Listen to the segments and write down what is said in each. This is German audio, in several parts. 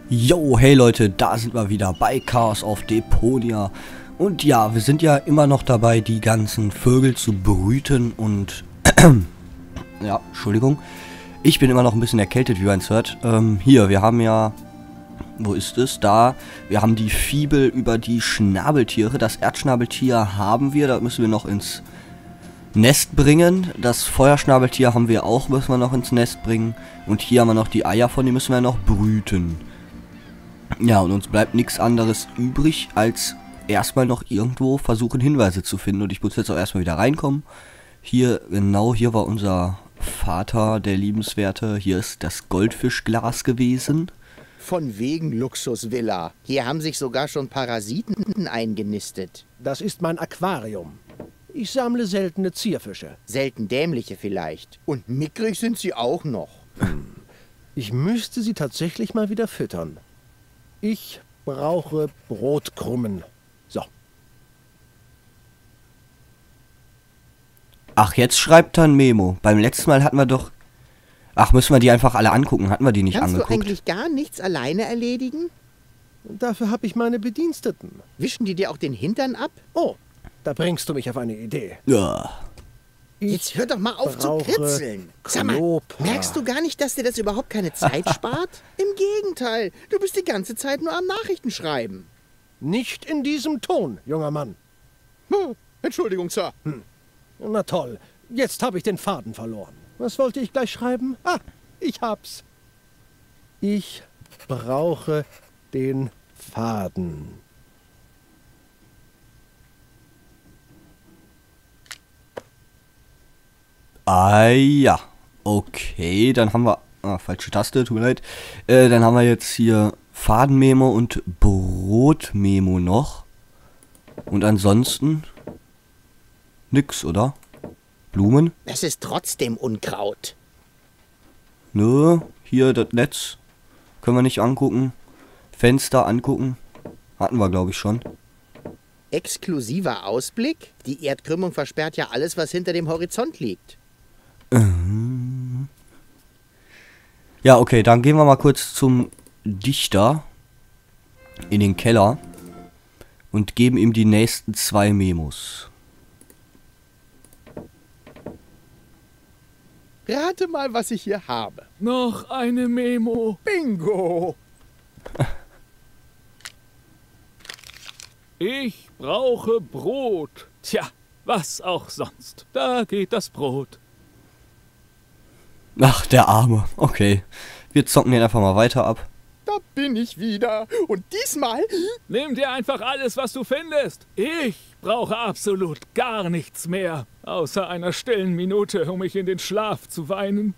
Yo, hey Leute, da sind wir wieder bei Chaos auf Deponia. Und ja, wir sind ja immer noch dabei, die ganzen Vögel zu brüten und... ja, Entschuldigung. Ich bin immer noch ein bisschen erkältet, wie man es hört. Hier, wir haben ja... Wo ist es? Da. Wir haben die Fibel über die Schnabeltiere. Das Erdschnabeltier haben wir, da müssen wir noch ins Nest bringen. Das Feuerschnabeltier haben wir auch, müssen wir noch ins Nest bringen. Und hier haben wir noch die Eier von, die müssen wir noch brüten. Ja, und uns bleibt nichts anderes übrig, als erstmal noch irgendwo versuchen, Hinweise zu finden. Und ich muss jetzt auch erstmal wieder reinkommen. Hier, genau, hier war unser Vater, der Liebenswerte. Hier ist das Goldfischglas gewesen. Von wegen Luxusvilla. Hier haben sich sogar schon Parasiten eingenistet. Das ist mein Aquarium. Ich sammle seltene Zierfische. Selten dämliche vielleicht. Und mickrig sind sie auch noch. Ich müsste sie tatsächlich mal wieder füttern. Ich brauche Brotkrumen. So. Ach, jetzt schreibt er ein Memo. Beim letzten Mal hatten wir doch... Ach, müssen wir die einfach alle angucken? Hatten wir die nicht angeguckt? Kannst du eigentlich gar nichts alleine erledigen? Dafür habe ich meine Bediensteten. Wischen die dir auch den Hintern ab? Oh, da bringst du mich auf eine Idee. Ja. Jetzt hör doch mal auf zu kritzeln. Sag mal, merkst du gar nicht, dass dir das überhaupt keine Zeit spart? Im Gegenteil, du bist die ganze Zeit nur am Nachrichtenschreiben. Nicht in diesem Ton, junger Mann. Entschuldigung, Sir. Na toll, jetzt habe ich den Faden verloren. Was wollte ich gleich schreiben? Ah, ich hab's. Ich brauche den Faden. Ah ja. Okay, dann haben wir... Ah, falsche Taste, tut mir leid. Dann haben wir jetzt hier Fadenmemo und Brotmemo noch. Und ansonsten... Nix, oder? Blumen? Das ist trotzdem Unkraut. Nö, hier das Netz. Können wir nicht angucken. Fenster angucken. Hatten wir, glaube ich, schon. Exklusiver Ausblick? Die Erdkrümmung versperrt ja alles, was hinter dem Horizont liegt. Ja, okay, dann gehen wir mal kurz zum Dichter. In den Keller. Und geben ihm die nächsten 2 Memos. Rate mal, was ich hier habe. Noch eine Memo. Bingo! Ich brauche Brot. Tja, was auch sonst. Da geht das Brot. Ach, der Arme. Okay. Wir zocken den einfach mal weiter ab. Da bin ich wieder. Und diesmal... Nimm dir einfach alles, was du findest. Ich brauche absolut gar nichts mehr. Außer einer stillen Minute, um mich in den Schlaf zu weinen.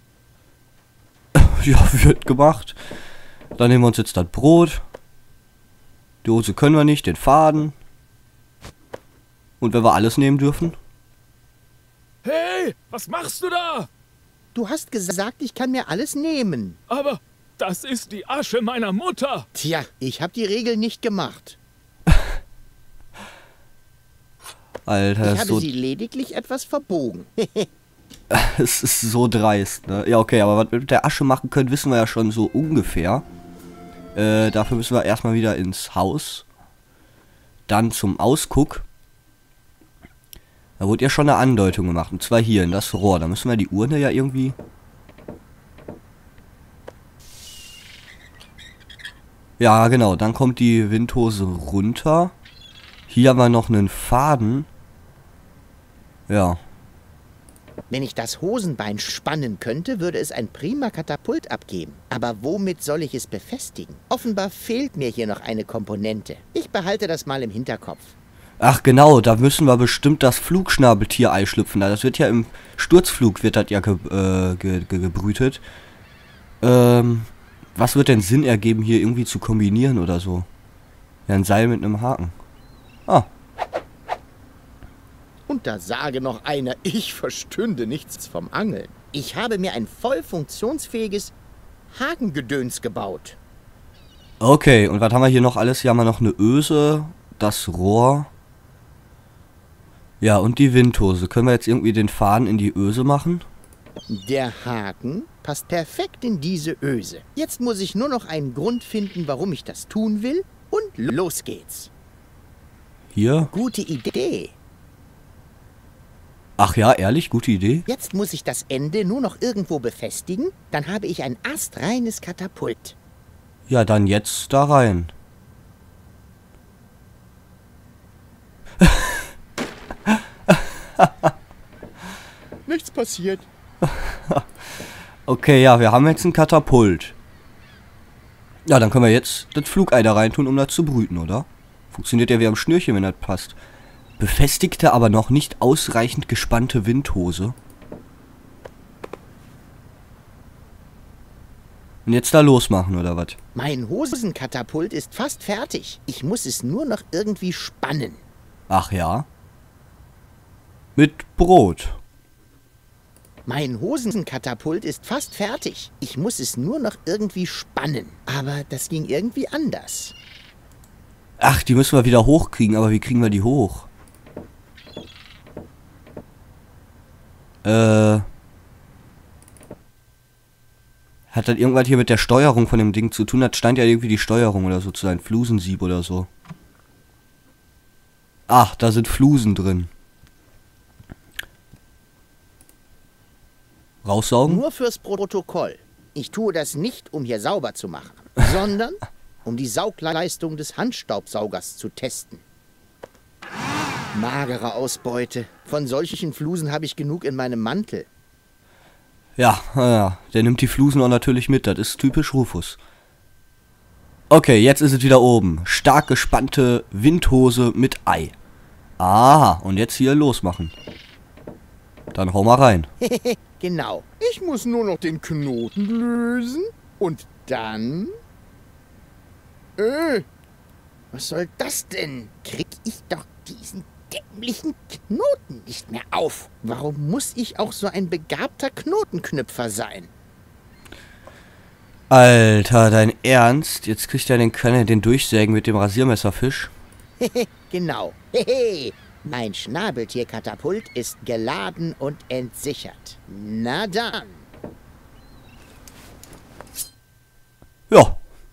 Ja, wird gemacht. Dann nehmen wir uns jetzt das Brot. Die Hose können wir nicht, den Faden. Und wenn wir alles nehmen dürfen? Hey, was machst du da? Du hast gesagt, ich kann mir alles nehmen. Aber das ist die Asche meiner Mutter. Tja, ich habe die Regel nicht gemacht. Alter, Ich habe sie lediglich etwas verbogen. es ist so dreist, ne? Ja, okay, aber was wir mit der Asche machen können, wissen wir ja schon so ungefähr. Dafür müssen wir erstmal wieder ins Haus. Dann zum Ausguck. Da wurde ja schon eine Andeutung gemacht. Und zwar hier in das Rohr. Da müssen wir die Urne ja irgendwie... Ja, genau. Dann kommt die Windhose runter. Hier haben wir noch einen Faden. Ja. Wenn ich das Hosenbein spannen könnte, würde es ein prima Katapult abgeben. Aber womit soll ich es befestigen? Offenbar fehlt mir hier noch eine Komponente. Ich behalte das mal im Hinterkopf. Ach genau, da müssen wir bestimmt das Flugschnabeltier-Ei schlüpfen. Das wird ja im Sturzflug wird das ja gebrütet. Was wird denn Sinn ergeben, hier irgendwie zu kombinieren oder so? Ja, ein Seil mit einem Haken. Ah. Und da sage noch einer, ich verstünde nichts vom Angeln. Ich habe mir ein voll funktionsfähiges Hakengedöns gebaut. Okay, und was haben wir hier noch alles? Hier haben wir noch eine Öse, das Rohr. Ja, und die Windhose. Können wir jetzt irgendwie den Faden in die Öse machen? Der Haken passt perfekt in diese Öse. Jetzt muss ich nur noch einen Grund finden, warum ich das tun will. Und los geht's. Hier. Gute Idee. Ach ja, ehrlich, gute Idee. Jetzt muss ich das Ende nur noch irgendwo befestigen. Dann habe ich ein astreines Katapult. Ja, dann jetzt da rein. Nichts passiert. Okay, ja, wir haben jetzt ein Katapult. Ja, dann können wir jetzt das Flugei da rein tun, um da zu brüten, oder? Funktioniert ja wie am Schnürchen, wenn das passt. Befestigte, aber noch nicht ausreichend gespannte Windhose. Und jetzt da losmachen, oder was? Mein Hosenkatapult ist fast fertig. Ich muss es nur noch irgendwie spannen. Ach ja? Mit Brot. Mein Hosenkatapult ist fast fertig. Ich muss es nur noch irgendwie spannen. Aber das ging irgendwie anders. Ach, die müssen wir wieder hochkriegen, aber wie kriegen wir die hoch? Hat das irgendwas hier mit der Steuerung von dem Ding zu tun? Das scheint ja irgendwie die Steuerung oder so zu sein. Flusensieb oder so. Ach, da sind Flusen drin. Raussaugen? Nur fürs Protokoll. Ich tue das nicht, um hier sauber zu machen, sondern um die Saugleistung des Handstaubsaugers zu testen. Magere Ausbeute. Von solchen Flusen habe ich genug in meinem Mantel. Ja, ja, der nimmt die Flusen auch natürlich mit. Das ist typisch Rufus. Okay, jetzt ist es wieder oben. Stark gespannte Windhose mit Ei. Aha, und jetzt hier losmachen. Dann hau mal rein. Genau. Ich muss nur noch den Knoten lösen und dann... was soll das denn? Krieg ich doch diesen dämlichen Knoten nicht mehr auf. Warum muss ich auch so ein begabter Knotenknüpfer sein? Alter, dein Ernst? Jetzt kriegt er den Durchsägen mit dem Rasiermesserfisch. Genau. Hehe. Mein Schnabeltierkatapult ist geladen und entsichert. Na dann. Ja.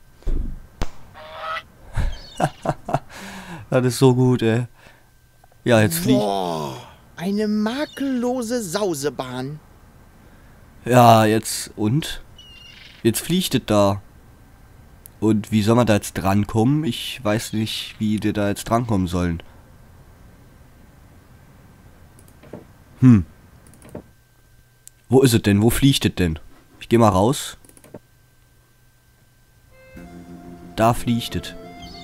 Das ist so gut, ey. Ja, jetzt fliegt... Boah, eine makellose Sausebahn. Ja, jetzt... Und? Jetzt fliegt es da. Und wie soll man da jetzt drankommen? Ich weiß nicht, wie die da jetzt drankommen sollen. Wo ist es denn? Wo fliegt es denn? Ich gehe mal raus. Da fliegt es.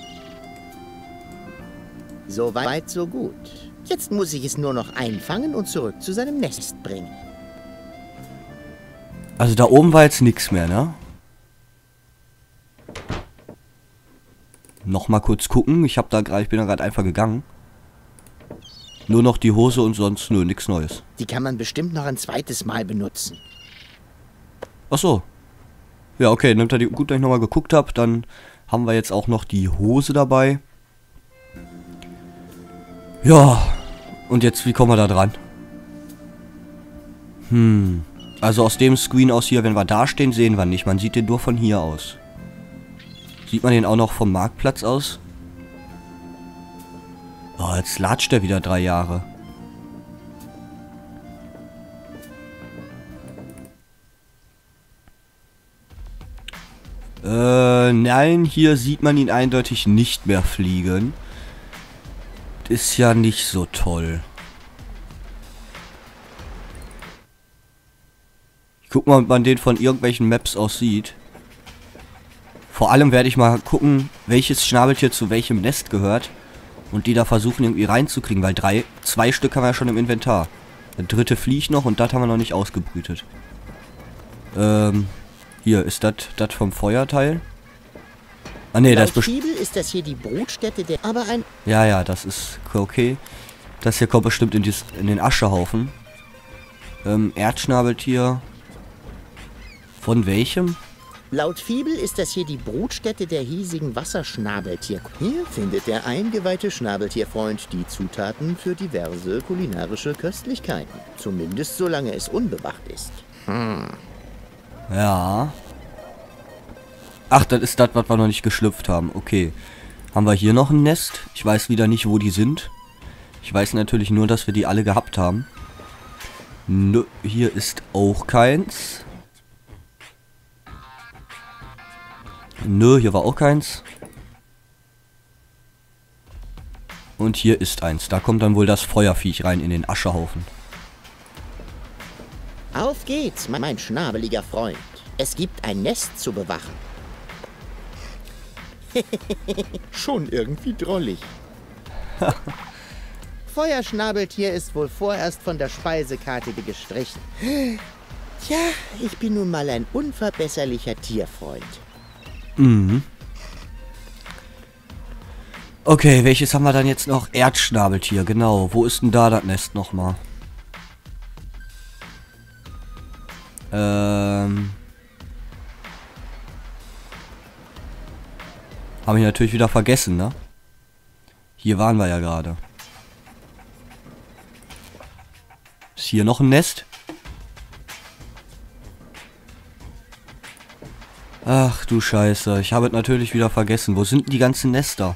So weit, so gut. Jetzt muss ich es nur noch einfangen und zurück zu seinem Nest bringen. Also da oben war jetzt nichts mehr, ne? Noch mal kurz gucken. Ich bin da gerade einfach gegangen. Nur noch die Hose und sonst nö, nichts Neues. Die kann man bestimmt noch ein zweites Mal benutzen. Ach so. Ja, okay, nimmt er die. Gut, dass ich nochmal geguckt habe. Dann haben wir jetzt auch noch die Hose dabei. Ja. Und jetzt, wie kommen wir da dran? Also aus dem Screen aus hier, wenn wir da stehen, sehen wir nicht. Man sieht den nur von hier aus. Sieht man den auch noch vom Marktplatz aus? Oh, jetzt latscht er wieder 3 Jahre. Nein, hier sieht man ihn eindeutig nicht mehr fliegen. Ist ja nicht so toll. Ich guck mal, ob man den von irgendwelchen Maps aus sieht. Vor allem werde ich mal gucken, welches Schnabeltier zu welchem Nest gehört. Und die da versuchen irgendwie reinzukriegen, weil 2 Stück haben wir ja schon im Inventar. Der dritte fliegt noch und das haben wir noch nicht ausgebrütet. Hier, ist das vom Feuerteil? Ah ne, das ist bestimmt... ist das hier die Brutstätte der... Aber ein... Ja, das ist okay. Das hier kommt bestimmt in den Aschehaufen. Erdschnabeltier. Von welchem? Laut Fibel ist das hier die Brutstätte der hiesigen Wasserschnabeltier. Hier findet der eingeweihte Schnabeltierfreund die Zutaten für diverse kulinarische Köstlichkeiten. Zumindest solange es unbewacht ist. Ja. Ach, das ist das, was wir noch nicht geschlüpft haben. Okay. Haben wir hier noch ein Nest? Ich weiß wieder nicht, wo die sind. Ich weiß natürlich nur, dass wir die alle gehabt haben. Nö, hier ist auch keins. Nö, hier war auch keins. Und hier ist eins. Da kommt dann wohl das Feuerviech rein in den Aschehaufen. Auf geht's, mein schnabeliger Freund. Es gibt ein Nest zu bewachen. Schon irgendwie drollig. Feuerschnabeltier ist wohl vorerst von der Speisekarte gestrichen. Tja, ich bin nun mal ein unverbesserlicher Tierfreund. Mhm. Okay, welches haben wir dann jetzt noch? Erdschnabeltier, genau. Wo ist denn da das Nest nochmal? Habe ich natürlich wieder vergessen, ne? Hier waren wir ja gerade. Ist hier noch ein Nest? Ach du Scheiße, ich habe es natürlich wieder vergessen. Wo sind denn die ganzen Nester?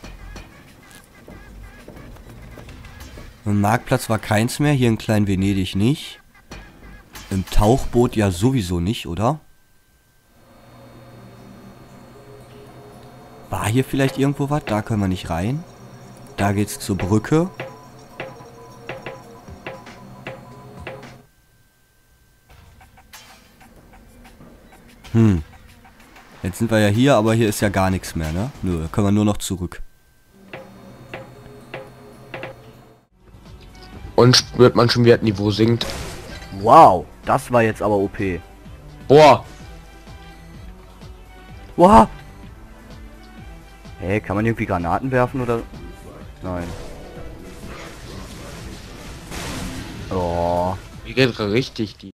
Im Marktplatz war keins mehr, hier in Klein Venedig nicht. Im Tauchboot ja sowieso nicht, oder? War hier vielleicht irgendwo was? Da können wir nicht rein. Da geht's zur Brücke. Jetzt sind wir ja hier, aber hier ist ja gar nichts mehr, ne? Nö, da können wir nur noch zurück. Und spürt man schon, wie das Niveau sinkt. Wow, das war jetzt aber OP. Boah! Wow! Hey, kann man irgendwie Granaten werfen oder? Nein. Oh. Wie geht richtig die?